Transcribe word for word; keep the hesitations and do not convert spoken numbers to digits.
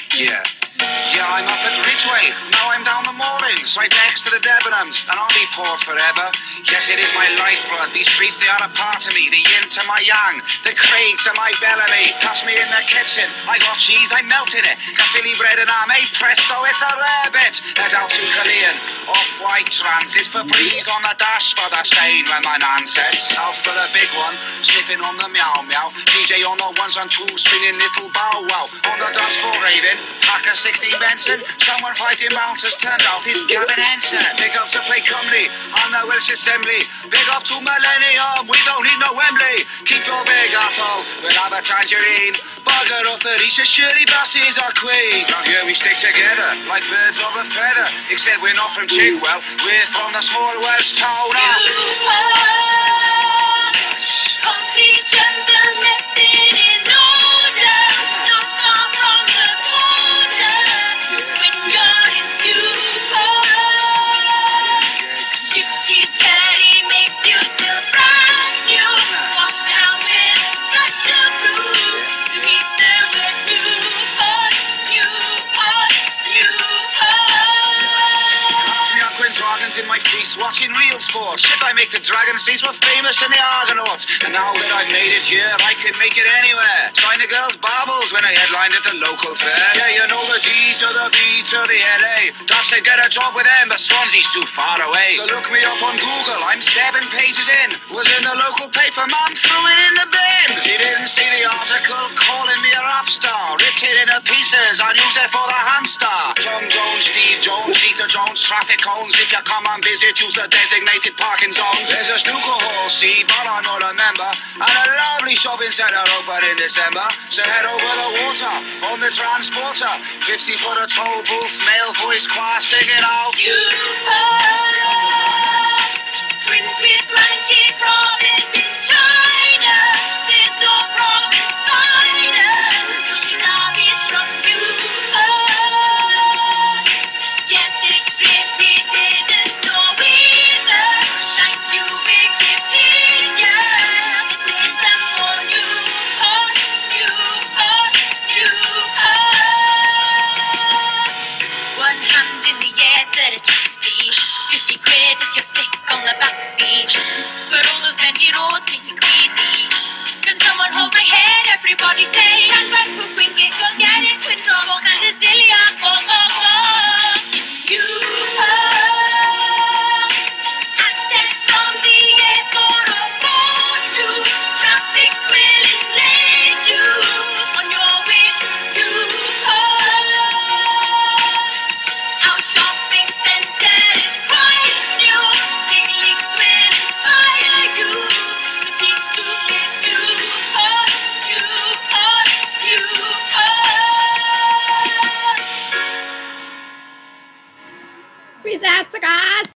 Yeah. Yeah, I'm up at Ridgeway. Now I'm down the moorings, right next to the Debenhams, and I'll be Port forever. Yes, it is my lifeblood. These streets, they are a part of me. The yin to my yang, the Cait to my Bellamy. Pass me in the kitchen. I got cheese, I'm melting it. Caffili bread and ham, hey presto, it's a rare bit. Head out to Cait, off-white transit for breeze on the dash for the stain when my nan sets. Out for the big one, sniffing on the meow meow. D J on the ones and twos, spinning little bow wow. On the dance floor raving, pack a sixteen Benson. Someone fighting bouncers turned out is Gavin Henson. Big up to play Cymru on the Welsh Assembly. Big up to Millennium, we don't need no Wembley. Keep your big apple, we'll have a tangerine. Bugger off the East, surely buses are queen. Round here we stick together like birds of a feather. Except we're not from Chigwell, we're from the small Welsh town of complete jungle left it in order. Not far from the border. When you're in Newport, Gypsy's caddy makes you feel brand new. Walk down with a special groove. You reach there with Newport, Newport, Newport. Ask me, I'm Quinn Dragons in my feast, watching real sport. Shit, I make the Dragons these were famous in the Argonauts. And now that I've made it here, I can make it anywhere. Sign the girls' baubles when I headlined at the local fair. Yeah, you know the D to the B to the L A. Dutch, they get a job with them, but Swansea's too far away. So look me up on Google, I'm seven pages in. Was in the local paper, man, threw it in the bin. You didn't see the article calling me a rap star. Ripped it into pieces, I'd use it for the hamster. Tom Jones, Steve Jones, Ether Jones, traffic cones. If you come and visit, use the designated parking zones. There's a snooker hall, see, but I'm not a member. And a lovely shopping centre open in December. So head over the water on the transporter. fifty for the toll booth, male voice choir singing out. Twins with crunchy province in China. There's no province finer. Love is from Newport. Yes, it's straight, we didn't know either. Thank you, Wikipedia. It is them for Newport, Newport, Newport. One hand in the air for a taxi. Fifty quid if you're sick on the backseat. But all those bendy roads make me queasy. Can someone hold my hand? Everybody say, and back for Quinket, go get it, Quinn, Robo, and the Zillia, go, go, go. Newport. Access from the airport or port to traffic will enrage you on your way to Newport. Our shopping centre is quite new. Big links will inspire you. The beach to get Newport, Newport, Newport. Peace out, guys.